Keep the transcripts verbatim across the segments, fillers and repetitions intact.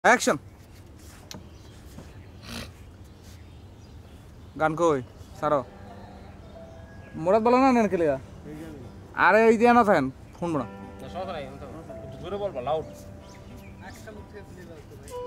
Action গান কই সারো মুরাদ বলো না নেন কে লিগা আরে এই দিয়া না থাকেন ফোন বড় সমস্যা নাই একটু জোরে বলবা লাউড অ্যাকশন উঠে ফেলে দাও তো ভাই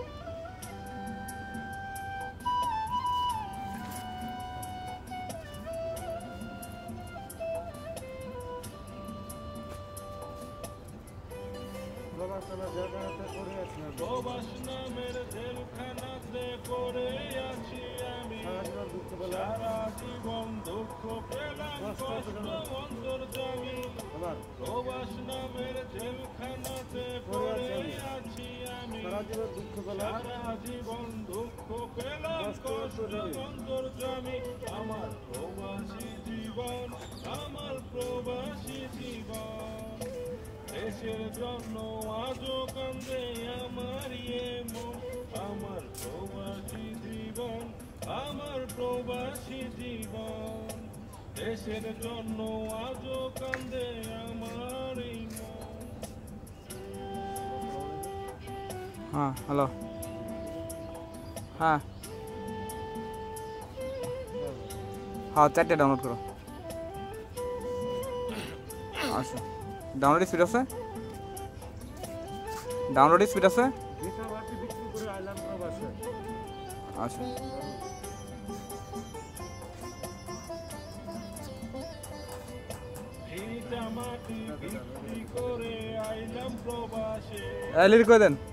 প্রবাস নামের জেলখানাতে পড়ে আছি আমি সারা জীবন দুঃখ পেলাম কষ্ট অন্তর্যামী প্রবাস নামের জেলখানাতে পড়ে আছি আমি সারা জীবন দুঃখ পেলাম কষ্ট অন্তর্যামী আমার প্রবাসী জীবন আমার প্রবাসী জীবন দেশের জন্য আজও কান্দে আমার মন আমার প্রবাসী জীবন আমার প্রবাসী জীবন দেশের জন্য আজও কান্দে আমার মন। হ্যাঁ হ্যালো হ্যাঁ হ্যাঁ চারটে ডাউনলোড করো আচ্ছা ডাউনলোড স্পিড আছে ডাউনলোড স্পিড আছে আচ্ছা লিরিক কই দেন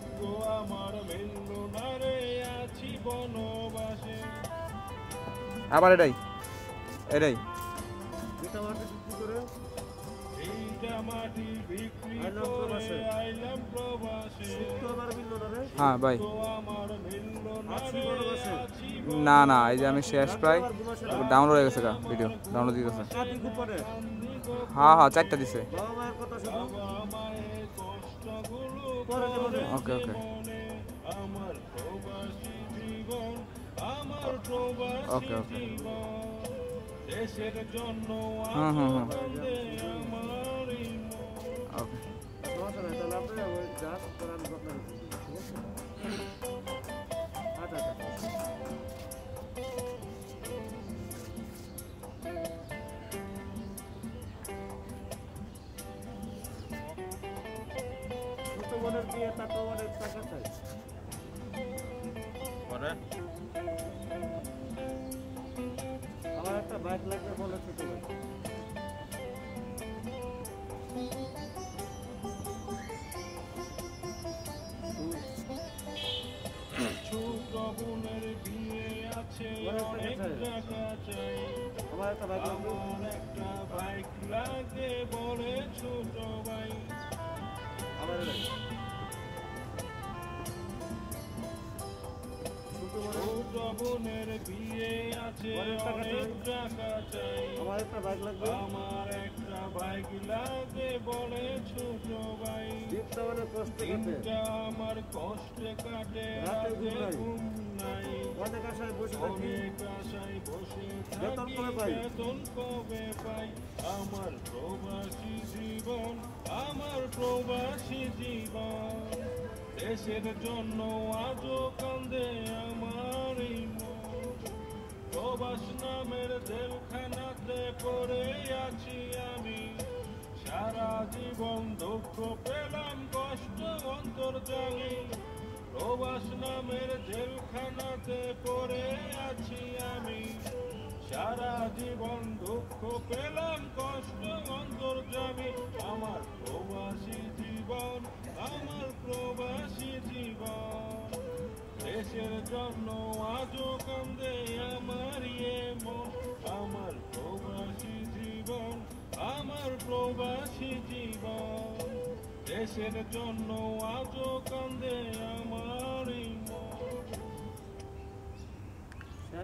আবার এটাই এটাই হ্যাঁ ভাই না না এই যে আমি শেষ প্রায় ডাউনলোড হয়ে গেছে ভিডিও ডাউনলোড দিতেছে হ্যাঁ হ্যাঁ চারটা দিছে ওকে ওকে ওকে ওকে হুম হুম হুম ওকে আমার একটা বাইক লাগবে বলে ছোট ভাই ছোট বোনের বিয়ে আছে অনেক টাকা চাই আমার একটা বাইক লাগবে একটা বাইক লাগে বলে ছোট ভাই আমার ছোট বোনের বিয়ে আছে অনেক টাকা চাই আমার একটা বাইক লাগবে আমার একটা বাইক লাগে বলে ছোট ভাই দিনটা আমার কষ্টে কাটে রাতে ঘুম নাই অনেক আশায় বসে অনেক আশায় বসে থাকি বেতন কবে পাই আমার প্রবাসী জীবন আমার প্রবাসী জীবন দেশের জন্য আজও কান্দে আমার মন প্রবাস নামের জেলখানাতে পড়ে আছি আমি সারা জীবন দুঃখ পেলাম কষ্ট অন্তর্যামী প্রবাস নামের জেলখানাতে পড়ে আছি আমি সারা জীবন দুঃখ পেলাম কষ্ট অন্তর্যামী আমার প্রবাসী জীবন আমার প্রবাসী জীবন দেশের জন্য আজও কান্দে আমার মন আমার প্রবাসী জীবন আমার প্রবাসী জীবন দেশের জন্য আজও কান্দে আমার